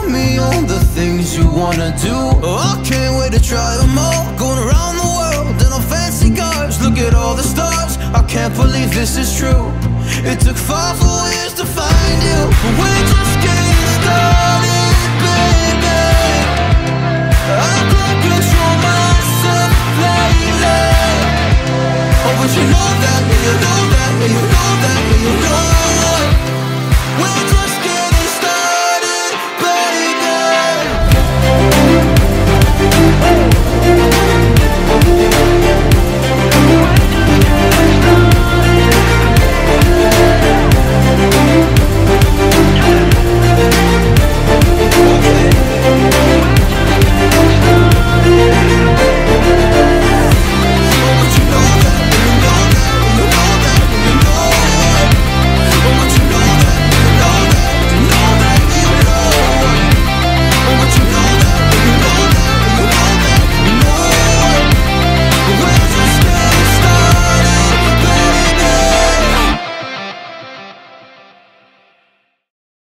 Show me all the things you wanna do. Oh, I can't wait to try them all. Going around the world in all fancy cars. Look at all the stars, I can't believe this is true. It took 5 full years to find you, but we're just getting started.